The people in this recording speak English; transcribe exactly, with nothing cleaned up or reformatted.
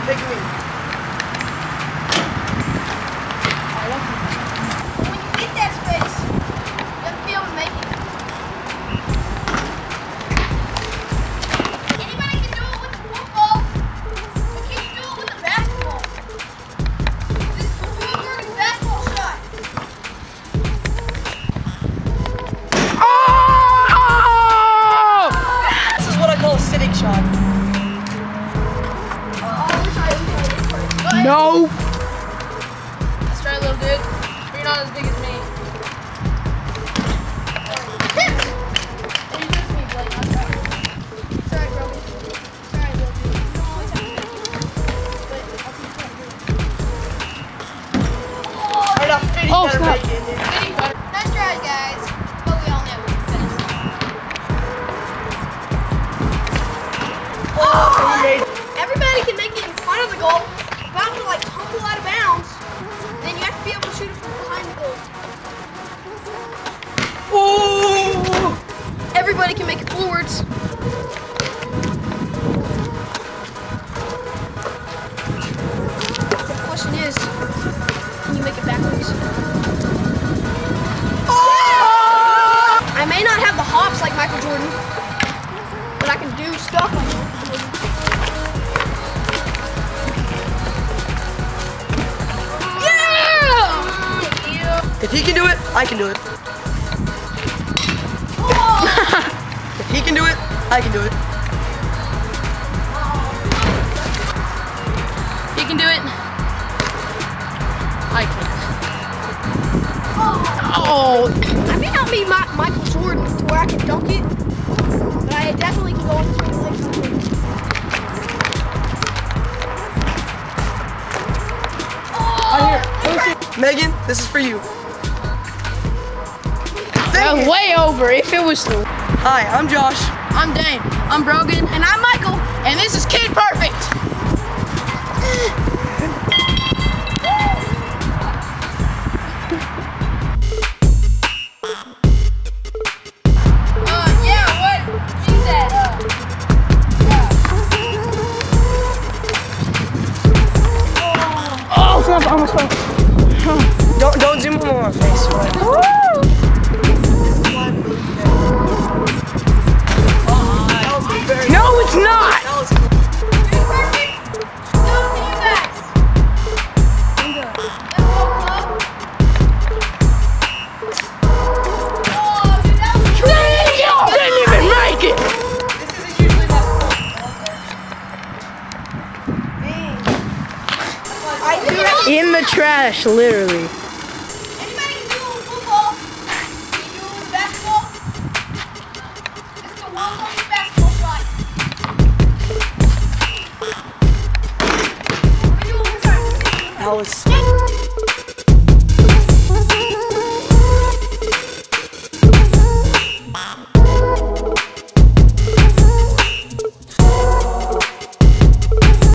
Pick me. When you get that space, you have to be able to make it. Anybody can do it with the football, but can you do it with the basketball? This is the perfect basketball shot. Oh! This is what I call a sitting shot. No! Let's try, little dude. You're not as big as me. You just me, Blake. I'm sorry. Sorry, bro. Sorry, little dude. No, it's okay. But I'll keep trying. Oh, Right off, Fitty Oh, better snap. make it. Fitty better. Nice try, guys. But we all know who's best. Oh, he made it. Everybody can make it in front of the goal. About to like tumble out of bounds. Then you have to be able to shoot it from behind the goal. Oh! Everybody can make it forwards. The question is, can you make it backwards? Oh! I may not have the hops like Michael Jordan, but I can do stuff like Michael Jordan. If he can do it, I can do it. If he can do it, I can do it. He can do it. I can't. Oh, I may not be my, Michael Jordan to where I can dunk it, but I definitely can go into the legs. Oh! Megan, this is for you. That was way over. If it was. Hi, I'm Josh. I'm Dane. I'm Brogan. And I'm Michael. And this is Kid Perfect. Uh, yeah, what she said. Uh, yeah. Oh, snap! I almost fell. Don't don't zoom in on my face. Right? No, it's not. Didn't even make it. In the trash, literally. Anybody can do it with football? Can you do it with basketball? This is a one-on-one basketball shot. Let me do it one more time. That was.